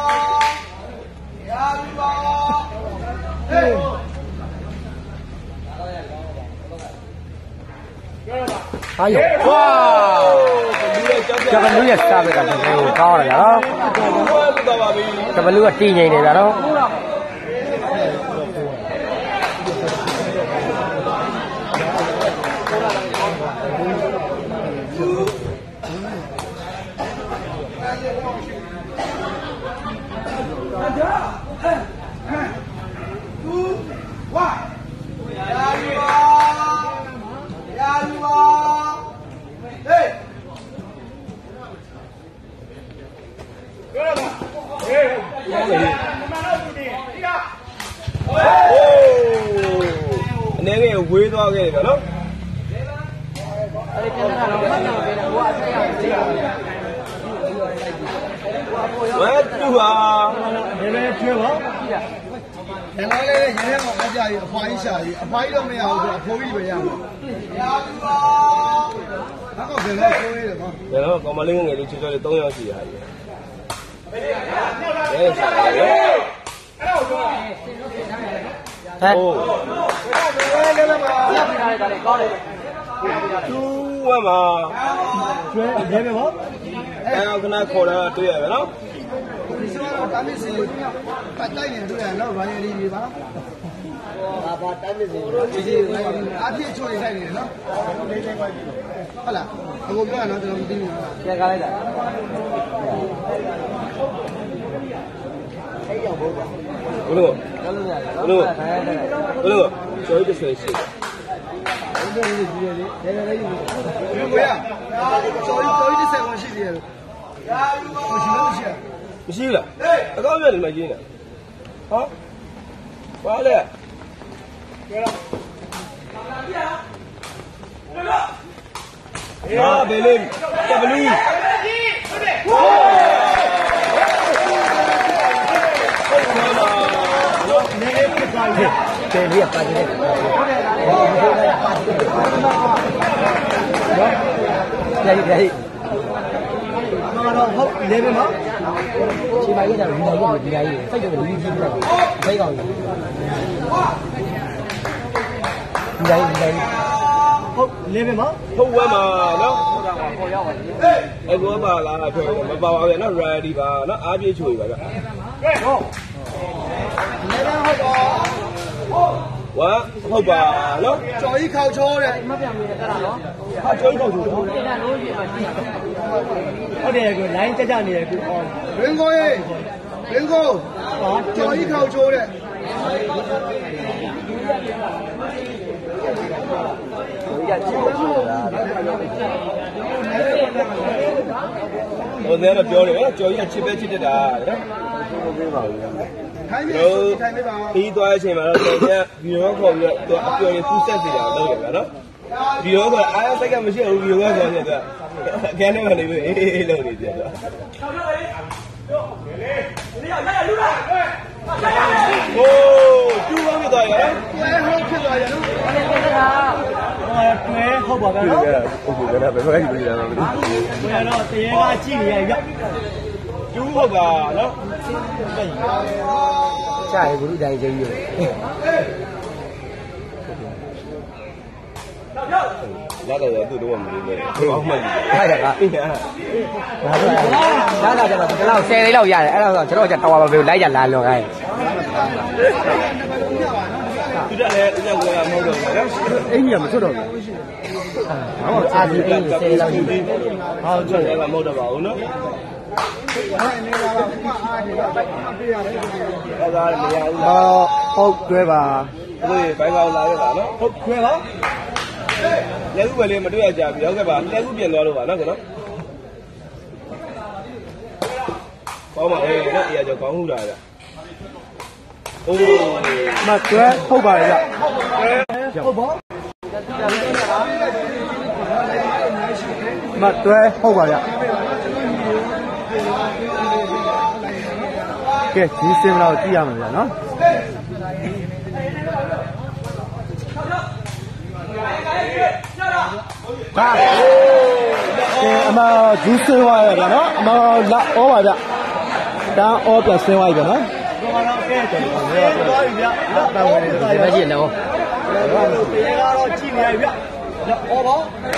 ရာလူပါဟေးဟာယောဝါကဘလူရဲ့စားပဲကတကယ်ကိုကောင်းရတာနော်ကဘလူကတည်ငြိမ်နေတာနော်အနေငယ်ဝေးသွားခဲ့တယ်နော်အဲ့ဒီပြန်လာတော့ဆက်ရအောင်ပေးတယ်ဟိုအဆက်ရအောင်ပေးတယ်ဝဲတူပါနည်းနည်းကျွေးပါနည်းနည်းလေးရင်းရအောင်အကြကြီးအဖွားကြီးရှာကြီးအဖွားကြီးတော့မရဘူးဆိုအဖိုးကြီးပဲရမှာရာသူပါဘာကောဘယ်လိုကိုရေးလဲကွာဒါတော့ကောင်မလေးငယ်လေးချွတ်ချွတ်လေး၃ယောက်ရှိရည်အဲရှာတယ်အဲ့တော့ဟိုဟဲ့လည်းလည်းပါပြပြထားလိုက်တာလေကောင်းတယ်သူဝမ်းမှာကျွဲရဲပဲပေါ့အဲခဏခေါ်တာတွေ့ရပဲနော်ဒီဆိုတော့တာမစ်စီပတ်တိုက်နေတွေ့ရနော်ရိုင်းရီတွေပါဘာဘာတာမစ်စီဒီဒီအပြည့်ချိုးနေဆိုင်နေတယ်နော်ဟုတ်လားအခုပြောရနော်ကျွန်တော်မသိဘူးပြန်ကားလိုက်တာအဲ့ရောက်ဖို့ပါဘလို့ဘလို့ဘလို့ကျော်ရစ်ဆွေရှိတယ်ဒီလိုလေးဒီလိုလေးဒီလိုလေးဘယ်ရကျော်ကျော်ဒီဆက်ဝင်ရှိတယ်ရာလူပါမရှိလို့ရှိရမရှိလားအကောင်းပြန်နေမှကျင်းတယ်ဟောဘာလဲဟာဘယ်လေးကဘလူးတယ်လေးပါနေတယ်ကြာကြီးကြာကြီးတော့ဟုတ်လေပဲနော်ချိန်ပါရတာလူလိုက်ရဒီလိုက်စိတ်တော့လူကြီးကြီးတော့ဖိတ်ကောင်းကြီးလူလိုက်လူလိုက်ဟုတ်လေပဲနော်ဟုတ်ဝဲမှာနော်ဟုတ်တာပါပေါ်ရောက်ပါပြီအဲကောပါလားပြောမပါပါဘူးနော် ready ပါနော်အားပြေးချွေပါဗျဟုတ်လေပဲဟုတ်တော့ဝါဟုတ်ပါနော်ကျော်ကြီးခေါချောတဲ့မပြန်ဘူးတဲ့အဲ့ဒါနော်ဟာကျော်ကြီးခေါချောဟုတ်တယ်လို့ပြပါရှိဟုတ်တယ်ကို line ကြကြနေတယ်ကိုအော်ရင်းကိုရေရင်းကိုကျော်ကြီးခေါချောတဲ့ရကြည့်ကြည့်လားဟိုစဲတော့ပြောတယ်နော်ကြော်ကြီးကချစ်ပဲချစ်တတ်တာနော်တို့ဒီသွားအချိန်မှာတော့တော်ကြီးဗီဒီယိုခေါ်ပြီးတော့အပြော်ရင်ဖူးဆက်စီတာလုပ်တယ်ဗျာနော်ဗီဒီယိုကအားရစိတ်ကမရှိဘူးဗီဒီယိုကခေါ်နေတော့အခန်းထဲမှာနေပြီးအေးအေးလုပ်နေတယ်တော့โอ้ကျူးကောင်းဖြစ်သွားရနော်တွဲဟုတ်ဖြစ်သွားရနော်တွဲဟုတ်ပါပဲနော်ဟုတ်ပြီကတော့ဘယ်ဘက်ကြီးပြန်လာမလဲဘယ်တော့တရေကကြည့်နေရရကျူးဟုတ်ပါနော်ရှာရဘူးတိုင်းချင်းကြီးရတယ်သူ့တော့မလို့လေဟိုအောင်မှတ်ပြီဟုတ်တယ်ကဒါဆိုဒါကကျတော့ဒီလောက်ဆယ်လေးလောက်ရတယ်အဲ့ဒါဆိုကျွန်တော်ကတော်ပါပဲလိုက်ကြလာလောခိုင်းသူတက်လည်းသူကဝယ်ရမဟုတ်တော့ဘူးနော်အင်းကြီးကမထွက်တော့ဘူးဟောအာဒီအင်းဆယ်လေးလောက်ရှိတယ်ဟောထွက်တယ်ကမဟုတ်တော့ပါဘူးနော်အဲ့ဒါမရဘူးလားဟုတ်တွဲပါသူဘိုင်းကောင်းလာရတာနော်ဟုတ်ခွဲပါလက်ခုပဲလေးမတွေ့ရကြဘူးဟုတ်ကဲ့ပါလက်ခုပြင်သွားလို့ပါနော်ကျွန်တော်ကောင်းပါအေးနော်အေးကြောကောင်းမှုတာကြအိုးမတွဲဟုတ်ပါရဲ့ဗျဟုတ်ပါမတွဲဟုတ်ပါရဲ့ကဲဒီစင်လောက်ကြည့်ရမှာဗျာနော်ကဲအမဂျူးစင်းသွားရဗျာနော်အမလာဩပါဗျတန်းဩပြဆင်းသွားပြီဗျာနော်တော့တော့ကဲတယ်သွားပြီဗျတောင်းနေတယ်မရှိတော့တေကတော့ကြည့်နေရဗျဩပါ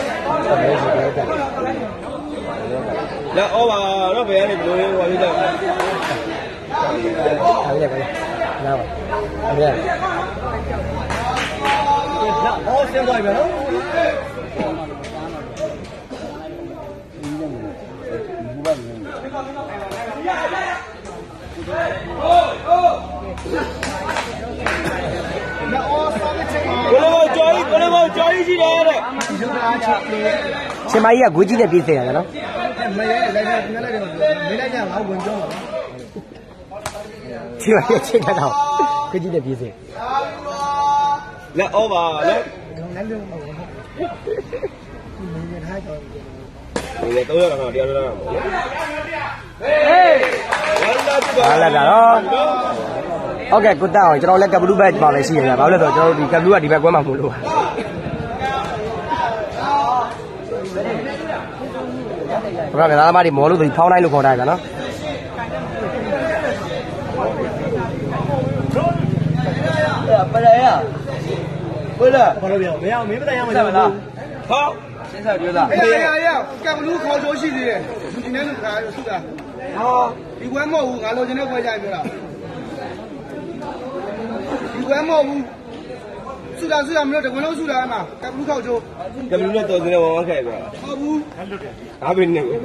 လက်ဩပါတော့ဘယ်ကနေဘယ်လိုဟောဖြစ်တော့အားရပါလားနားပါအားရဩဆင်းသွားပြီဗျနော်ဘယ်လိုကြော်ကြီးဘယ်လိုကြော်ကြီးရှိတယ်တဲ့ရှင်မကြီးကဂူကြီးနဲ့ပြေးစေရတယ်နော်မရဲလိုက်လိုက်ညလိုက်တယ်မေးလိုက်ကြငါဝင်ကြောမှာရှင်မကြီးချင်းကတော့ဂူကြီးနဲ့ပြေးစေလက်ဩပါနော်လက်လုံးမဟုတ်ဘူးမင်းထားတော့ဒီလေတော့ရတာတရားရတာပေါ့နော်ဟေးဟာလာတာတော့ဟုတ်ကဲ့ကိုတက်အောင်ကျွန်တော်လက်ကဘလူးဘက်မှာပဲရှိနေတာဘာလို့လဲဆိုတော့ကျွန်တော်တို့ဒီကဘလူးကဒီဘက်ကွဲမှာမဟုတ်လို့ပါဘယ်ကသားမတွေမော်လို့ဆိုဖောင်းတိုင်းလို့ခေါ်တာကနော်ပလဲရဘယ်လားဘာလို့ပြောမရမင်းမတိုင်ရမှာလားဟောရှင်းစားပြောတာအေးရရကံဘလူးခေါ်ချိုးရှိသေးတယ်လူကြီးနဲ့လူခါရဆုတာဟောဒီကွဲမဟုတ်ဘူးငါလိုချင်တဲ့ခွဲကြရင်ပြောတာဒီကွဲမဟုတ်ဘူးဆုတာဆုတာမလို့တကွလုံးဆုတာမှာကံဘလူးခေါ်ချိုးကံဘလူးနဲ့တော်စင်းနဲ့ဝမ်းဝမ်းခဲ့ပြောဟုတ်ဘူးဒါပဲနေလွင်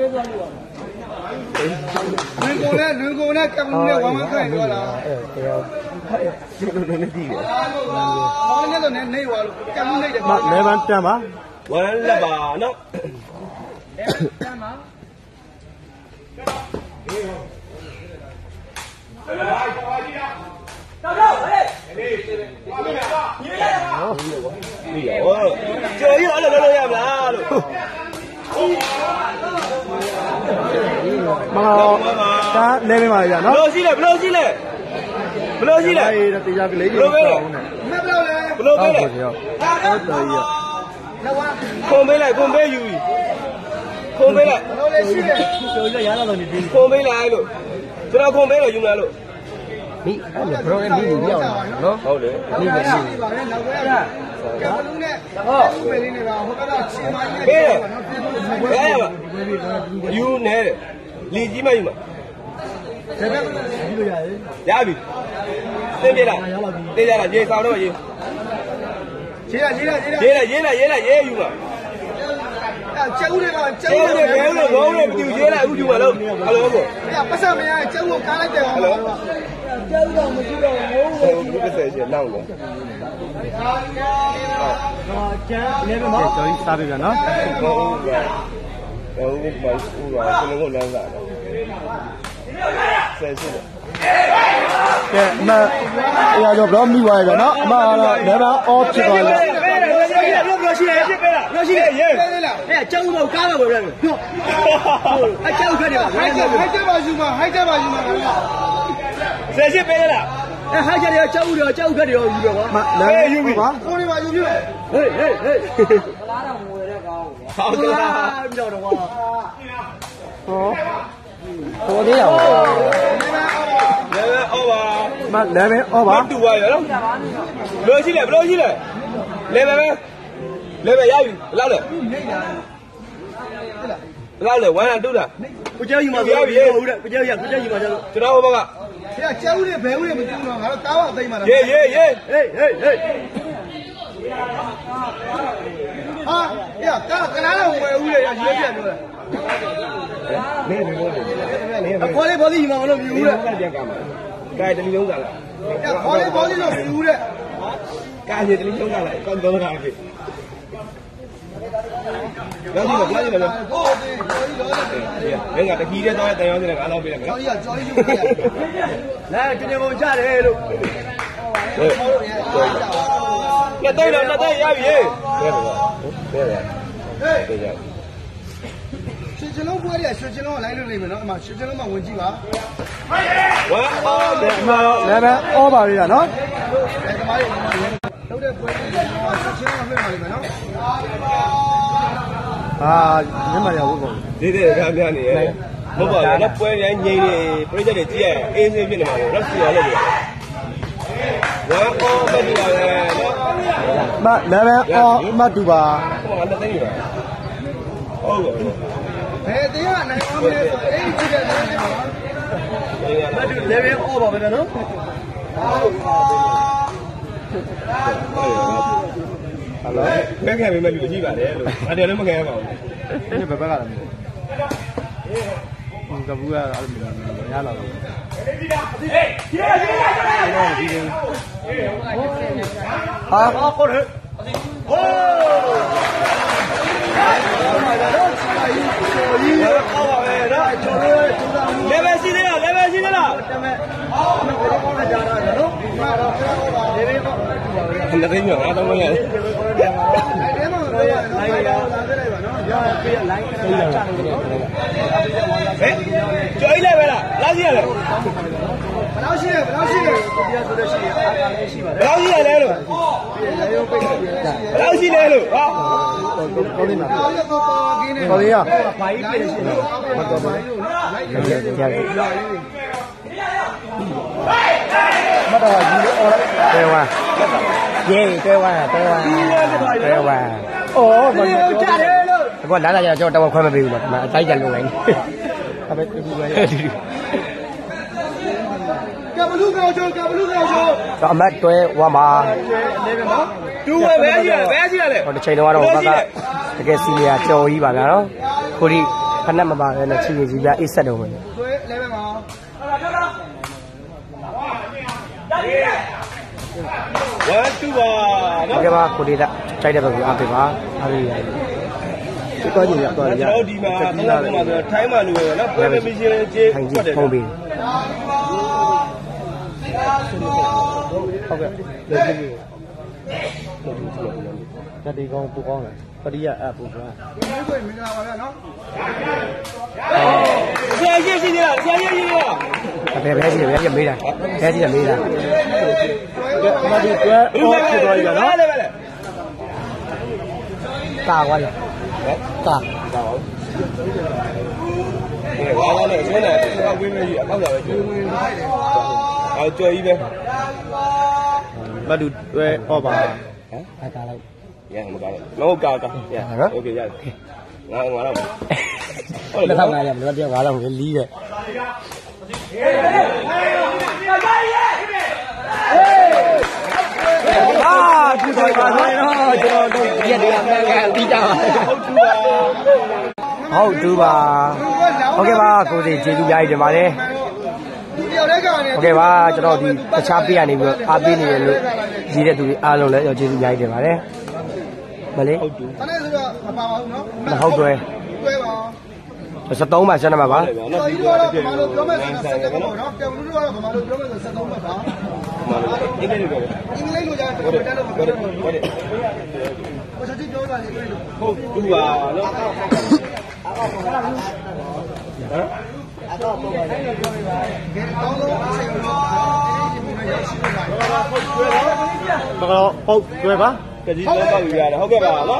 ကုန်နဲ့လွင်ကုန်နဲ့ကံဘလူးနဲ့ဝမ်းဝမ်းခဲ့ပြောတာဒီလိုနဲ့တည်တယ်ဟောနဲ့တော့နေနေသွားလို့ကံဘလူးနေတယ်မလဲပန်းတန်ပါဝမ်းလက်ပါနော်တန်ပါဒီရောကျော်ကြီးအဲ့လိုလုပ်လို့ရမလားလို့မဟုတ်ဒါလဲပေးပါဗျာနော်ဘလို့ရှိလဲဘလို့ရှိလဲဘလို့ရှိလဲအေးတရားကလေးကြီးပေါ့နော်ဘလို့ပဲလဲဟုတ်တယ်ဟုတ်တယ်ရခုံပေးလိုက်ခုံပေးယူခုံပေးလိုက်ဘလို့လဲရှိတယ်ကျော်ကြီးရရတော့နေပြီခုံပေးလိုက်လို့ကျွန်တော်ခုံပေးလို့ယူလာလို့မိအဲ့လိုဘရောနဲ့မိနေပြောင်းနော်ဟုတ်တယ်မိနေရှိပါနဲ့နောက်ပဲကံဘလူးနဲ့ဟုတ်ပဲလေးနေပါဟိုကတော့ချင်းမကြီးနဲ့ပြောပါနော်ပြည်သူ့ဘယ်ရပါယူနေတယ်လီကြီးမယူမှာဒါပဲဒီလိုရတယ်ရပြီသိပြီလားသိကြလားရေဆောင်တော့ရေရေးရရေးရရေးရရေးရရေးရရေးယူမှာကျုပ်တွေကကျုပ်တွေဘယ်လိုဘောင်းလဲမသိဘူးရေးလိုက်အခုယူမှာလို့ဟယ်လိုကိုပတ်စံမရကျုပ်ကိုကားလိုက်တယ်ဟောကျုပ်တော့မရှိတော့ဘူးဟိုဘူးတစ်ဆယ်ချင်းနောက်လို့ဟာကျန်နေပါမကျော်ကြီးစားပြီဗျာနော်ဟုတ်ကဲ့ဟုတ်ကဲ့ဘာလို့ဘာကျွန်တော်ကလမ်းစားတယ်ဆယ်စစ်တယ်ကဲအမအရာတော့ဘလို့မိသွားပြီနော်အမကတော့ level off ဖြစ်သွားပြီပြောရှိတယ်ဖြစ်ပေးလားပြောရှိတယ်ရေးပေးလားအဲ့အကြောင်းတော့ကားတော့ပဲပြောအကြောင်းခက်တယ်ပါဟိုက်ဟိုက်တက်ပါယူမှာဟိုက်တက်ပါယူမှာဆယ်ရှစ်ပေးလားအဲဟိုက်ချက်ရောကြောက်ဦးရောကြောက်ခက်တယ်ရောယူတော့ကွာမ level ယူပါကိုနေပါယူပြဟေးဟေးဟေးလားတော့ငွေတဲ့ကောင်းဟုတ်ကဲ့ပြောတော့ကွာဟောဟိုသေးရအောင် level over မ level over တူပါရောဘလို့ရှိလဲဘလို့ရှိလဲ level ပဲ level ရပြီဘယ်လောက်လဲဘယ်လောက်လဲone and twoလားကိုကျော်ယူမှာဆိုပြီဟုတ်တယ်ကိုကျော်ရကိုကျော်ယူမှာကျတော့ကျွန်တော်ဟိုဘက်ကဆရာကျဲဦးတွေဘယ်ဦးတွေမကြည့်တော့ငါတို့တားပါသိမ်းပါလားရေးရေးရေးဟေးဟေးဟေးဟာရကားကနားတော့ဝယ်ဦးတွေရရေးပြပြောတယ်နေနေလို့နေနေခေါ်လေးဘောဒီမှာမလို့မြူဦးတဲ့ပြန်ကမှာကဲတလီလုံးစားလားခေါ်လေးဘောဒီတော့မြူဦးတဲ့ကဲတလီလုံးစားလားကောင်းတော့ခါပြီရောက်ပြီလားကြားပြီလားဟုတ်တယ်ကျော်ကြီးတော့တယ်မင်းကတခီးတဲ့တော့တန်ရောင်းနေတယ်ငါတော့ပြလိုက်မယ်ကျော်နော်ကြီးကကျော်ကြီးယူပြလာတင်နေပုံကြတယ်လို့နှစ်သိန်းတော့နှစ်သိန်းရပြီဟေးတဲ့တယ်တဲ့တယ်ဟေးရွှေချလုံးပွဲရရွှေချလုံးကလိုက်လို့နေမယ်နော်အမရွှေချလုံးမှာဝင်ကြည့်ပါဝမ်အော်အမတော့ level over ရနော်အဲတမားတွေလုံးတဲ့ပွဲကြီးကရွှေချလုံးကလွှင့်ပါလိမ့်မယ်နော်ဟာညမရဝတ်ကုန်ဒီတဲ့ကများနေရဲ့မဟုတ်ပါဘူးနော်ပွဲတိုင်းငိမ့်နေပြိတ္တတွေကြည့်ရအေးဆေးဖြစ်နေမှာပေါ့နော်စီရလို့ပြောဝမ်အော်ပဲဒီပါပဲနော်မ level off မတူပါဟိုကနှစ်သိန်းယူပါဟုတ်ကဲ့ဘယ်တရားနိုင်အောင်လဲဆိုအဲ့ဒီကြည့်တဲ့နေရာမှာမတူ level over ပဲနော်ဟလိုဘယ်ခံပေးမဲ့လူကြည့်ပါလေလို့အတယ်လည်းမခံရပါဘူးဒီဘက်ဘက်ကလည်းမဟုတ်ဘူးကဘူးကအဲ့လိုရလာတော့ဟာကိုရဟိုကြီးရောပါပဲနော်ကျွန်တော်တို့ကျူးစာမှု level ရှိသေးလား level ရှိသေးလားတမဲအော်ဘယ်လိုကောင်းလဲကြားတာနော်ဒီမှာတော့ပြောပါ level ကောနှစ်သိန်းကျော်ငါတော့မရတယ်အဲ့ဒီမှာတော့နိုင်ရလာခဲ့လိုက်ပါနော်ရပြည့်လိုင်းခဏချလို့နော်ဟဲ့ကျော်ကြီးလည်းပဲလားလားရှိရလဲဘယ်လောက်ရှိလဲဘယ်လောက်ရှိလဲပြဆိုလို့ရှိရင်အားကားလေးရှိပါတဘယ်လောက်ရှိရလဲလို့ယ်ရေရုပ်ပိတ်ပြီးဘယ်လောက်ရှိလဲလို့ဟာကောင်းနေမှာအော်ရတော့ပါကင်းနေကောင်းရဘာကြီးပြင်ရှိလို့ဘာတော့ဘာကြီးလို့လိုက်ရတယ်မတော်ကြီးအော်တဲဝါယေတဲဝါတဲဝါတဲဝါအော်ဘာလို့ကြားတယ်လို့ဒီကောလာလာကျတော့ကျွန်တော်တော့ခွဲမပေးဘူးလို့ဒီမှာအတိုင်းကြလုံလိုက်နေအဘယ်တူပဲကဘလူကောင်ချိုကဘလူကောင်ချိုတော့အမတ်တွဲဝါမှာနေပဲနော်တူဝဲဘယ်ရှိရလဲဘယ်ရှိရလဲဟိုတစ်ချိန်တော့တော့ဘက်ကတကယ်စီနီယာကြော်ကြီးပါဗျာနော်ကိုဒီဖက်နဲ့မပါဘဲနဲ့ချီကြီးကြီးပြအေးဆက်တော့မယ်သွေးလဲပဲမှာဝမ်တူပါဒီနော်ကမှာကိုဒီကကြိုက်တဲ့ဘက်ကိုအားပေးပါအားပေးရတယ်ဒီတော့ကြီးရတော့ရကျွန်တော်ဒီမှာဘယ်လိုမှဆိုထိုင်းမှလူပဲနော်ပွဲမမီရှင်ကျေးထိုင်ဖွကြီးက်တယ်ဖုံးပေးဟုတ်ကဲ့လက်ကြီးတတိကောင်းပူကောင်းတယ်ပရိယအပူကောင်းဒီလိုကိုမင်္ဂလာပါဗျာနော်ဆရာကြီးရှိသေးလားဆရာကြီးရှိသေးလားဘယ်ဘဲကြီးလဲရမေးတာဘဲကြီးကမေးတာကဲအမဒီတွဲအော်ဖြစ်သွားပြီနော်လေပဲလေတာသွားရတာဒီဝါလာနဲ့ဆွဲနေတယ်ဆောက်ဝင်းမရှိအကောက်တာပဲကျွေးအော်ကြော်ကြီးပဲမတူတွဲအော်ပါအဲ့ဒါလိုက်ရမကောင်းတော့ကာကာရโอเคရတယ်ငါငါတော့လက်ထောက်လာရမလို့ပြောငါတော့လီးတဲ့အာဒီတော့ပါတော့ကျွန်တော်တို့ရက်တွေကမှန်ကန်ပြီးကြပါဟုတ်တူပါဟုတ်တူပါဟုတ်ကဲ့ပါကိုစီကျေးဇူးများကြီးတင်ပါတယ်ဒီတယောက်တည်းကနေဟုတ်ကဲ့ပါကျွန်တော်ဒီတခြားပေးရနေပြီးတော့အားပေးနေရလို့ကြီးတဲ့သူတွေအားလုံးလည်းကျေးဇူးများကြီးတင်ပါတယ်မလေးဟုတ်တူအဲ့ဒါဆိုတော့မပါပါဘူးနော်မဟုတ်တွဲတွဲပါဆက်သုံးပါဆက်နေမှာပါတော်ကြီးတို့ကတော့ဘာလို့ပြောမဲ့ဆိုတာစက်တက်ပေါ့နော်ကဲဘူးတို့ကတော့ဘာလို့ပြောမဲ့ဆိုစက်သုံးပါပါမှန်တယ်အင်္ဂလိပ်လိုပြောအင်္ဂလိပ်လိုကြားတော့တက်လို့မပြောတော့ဘူးဟုတ်တယ်ကိုစတိပြောတာလေတွေ့လို့ဟုတ်သူပါနော်ဟမ်ကဲတောင်းလို့အချိန်တော့ဒီမှာရောက်ရှိနေတာဟုတ်ကျွဲတော့မကတော့ဟုတ်ကျွဲပါကကြီးတော့တောက်ယူရတယ်ဟုတ်ကဲ့ပါနော်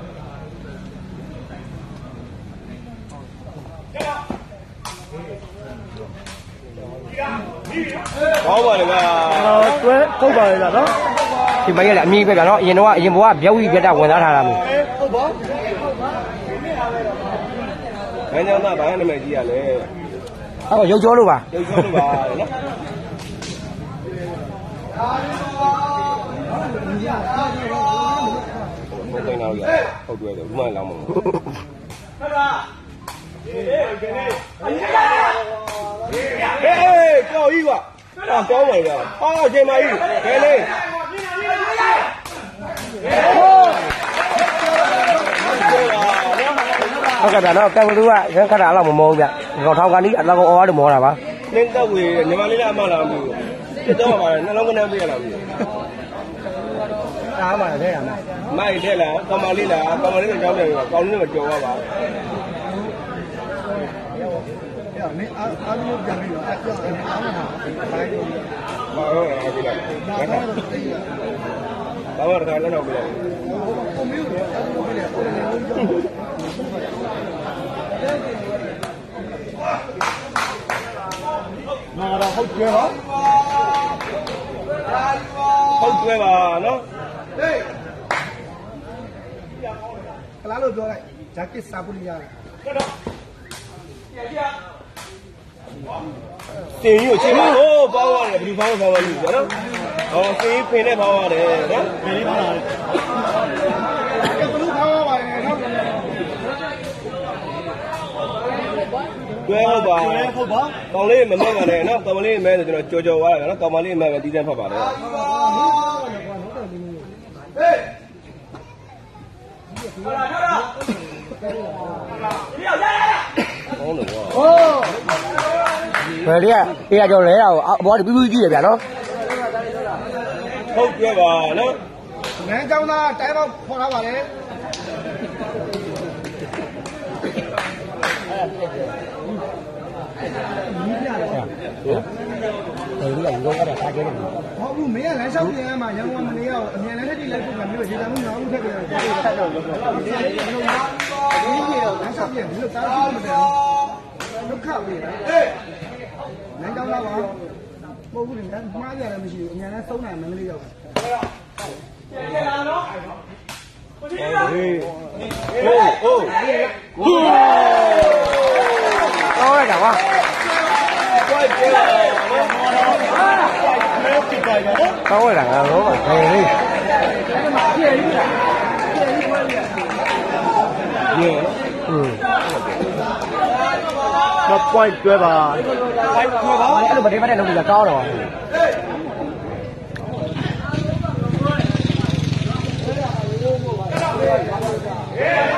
ဟောပါလေဗျာကျွဲဟုတ်ပါလေလားနော်ဒီမကြီးလည်းအမြင့်ပဲဗျာနော်အရင်တော့အရင်ဘဝဗျက်ဝီပြတ်တာဝင်သားထားတာမျိုးဟုတ်ပါငန်းကြောင်းသားဘာနာမည်ကြီးရလဲအဲ့တော့ရုပ်ကြောလို့ပါရုပ်ကျော်လို့ပါနော်ဟုတ်တယ်နော်ဟုတ်တယ်ဘူးမလောင်းမလို့ဟုတ်ပါဟေးကြောက်ကြီးကွာအာကောင်းပါလေအာအချိန်မကြီးခဲလေးဟုတ်ကဲ့ဗျာနော်ကံကလူကရန်ခတ်တာအဲ့လောက်မမောဘူးဗျကောင်ထောင်ကန်ကြီးအလောက်ကောင်အော်ရတယ်မောတာပါနင်းတော့ဝေညီမလေးလည်းအမလာမလို့ပြတော့ပါနှလုံးကနန်းပေးရလားမလို့တားပါလေရမှာမိုက်တဲ့လားကောင်မလေးလားကောင်မလေးကကြောင်းတယ်ကောင်းလေးကကြော်ရပါမင်းအားအားလုံးပြန်ပြီးတော့အပြောင်းအားမနာတိုင်းတော့ဘာလို့လဲဒီလားဘာသာဘာလို့လဲလည်းတော့ပြရတယ်ကိုမျိုးတော့အားလုံးပြန်တယ်ကိုလည်းလုံးကြောင်းမကတော့ဟုတ်ကျွဲပါဟုတ်ကျွဲပါနော်ဟေးကလာလို့ပြောလိုက်ဂျာကစ်စာပူလီယာတင်ယူချင်းပါဟိုးပေါင်းရတယ်ဘယ်လိုပေါင်းပေါင်းလို့ဆိုတော့ဟောတင်ဖင်နဲ့ပေါင်းရတယ်နော်မင်းပါလားကဲဘလူးခေါ်ပါလေနော်ကျွဲဟုတ်ပါဟုတ်ပါကောင်လေးမမဲပါနဲ့နော်ကောင်လေးမဲဆိုကျွန်တော်ကြော်ကြော်သွားတယ်နော်ကောင်မလေးမဲပဲတီးတန်းဖတ်ပါတယ်ဟေးဟောလို့ကွာဘယ်လေးကအေးရကြောလဲတာကိုအဘောကပြူးပြူးကြည့်ရဗျာနော်ဟုတ်ကျွဲပါနော်ငန်းကြောင်းသားတိုင်းပေါက်ခေါ်ထားပါလေဘယ်လေးကရုံးကတော့စားကြတယ်ဟုတ်ဘူးမင်းကလမ်းလျှောက်ပြင်ရမှာရန်ကုန်မနေရအောင်အမြန်လမ်းထက်တိလိုက်ပုံကမျိုးရေတံမှုငါမှုထက်ပြန်တယ်ဆက်တော့လို့ဒီနေ့ကတော့လမ်းလျှောက်ပြင်ဒီလိုတားလို့မတယ်ဒုက္ခပဲဟေးလမ်းကြောင်းသားပါမဟုတ်ဘူးလေမှားရတယ်မရှိဘူးအမြန်လမ်းသုံးနိုင်မင်းကလေးရောက်ဟေးဟိုးဟိုးဟောရတာကွာကျွဲကျွဲနော်ဟောရတာကတော့ဘယ်လေးရေอืมမပွိုင်းကျွဲပါအဲ့ကျွဲပါအဲ့လိုမတင်မတဲ့လုပ်ကြကောင်းတော့ဟ